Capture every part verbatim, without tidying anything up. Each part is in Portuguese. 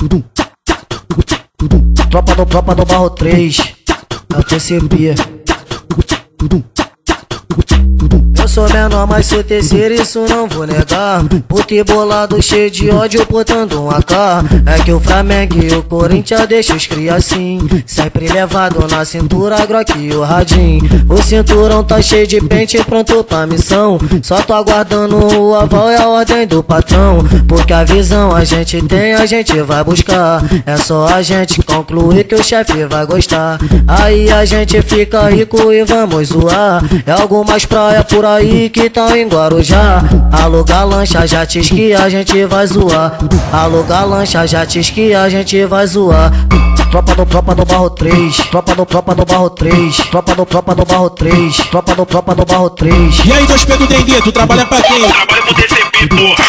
Tropa do Tropa do Barro três, é o T C P. Eu sou menor, mas sou terceiro, isso não vou negar. Puto bolado, cheio de ódio, botando um A K. É que o Flamengo e o Corinthians deixam os cria assim, sempre levado na cintura, Glock e o radinho. O cinturão tá cheio de pente, pronto pra missão. Só tô aguardando o aval e a ordem do patrão. Porque a visão a gente tem, a gente vai buscar. É só a gente concluir que o chefe vai gostar. Aí a gente fica rico e vamos zoar. É algumas praias por aí que tão em Guarujá. Aluga lancha, jet ski, a gente vai zoar. Aluga lancha, jet ski, a gente vai zoar. Tropa do Tropa do Barro três, Tropa do Tropa do Barro três, Tropa do Tropa do Barro três, Tropa do Tropa do Barro três. E aí, dois Pedro Dengue, tu trabalha pra quem? Trabalha pro T C P, porra.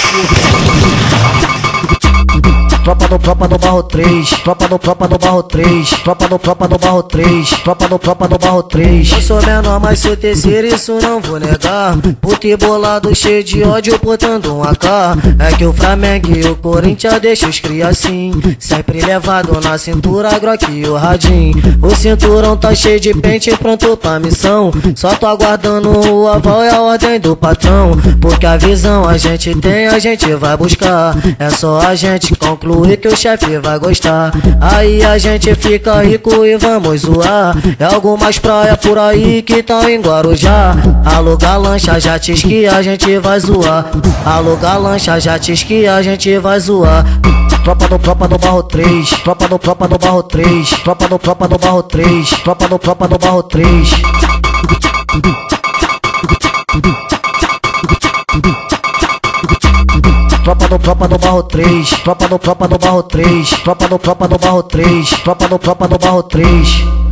Tropa do Tropa do Barro três, Tropa do Tropa do Barro três, Tropa do Tropa do Barro três, Tropa do Tropa do Barro três. Eu sou menor, mas sou terceiro, isso não vou negar. Puto bolado, cheio de ódio, botando um A K. É que o Flamengo e o Corinthians deixam os cria assim, sempre levado na cintura, Glock e o radinho. O cinturão tá cheio de pente, pronto pra missão. Só tô aguardando o aval e a ordem do patrão. Porque a visão a gente tem, a gente vai buscar. É só a gente concluir que o chefe vai gostar. Aí a gente fica rico e vamos zoar. É algumas praias por aí que tão em Guarujá. Aluga lancha, jet ski, a gente vai zoar. Aluga lancha, jet ski, a gente vai zoar. Tropa do Tropa do Barro três, Tropa do Tropa do Barro três, Tropa do Tropa do Barro três, Tropa do Tropa do Barro três. Tropa do Tropa do Barro três, Tropa do Tropa do Barro três, Tropa do Tropa do Barro três, Tropa do Tropa do Barro três.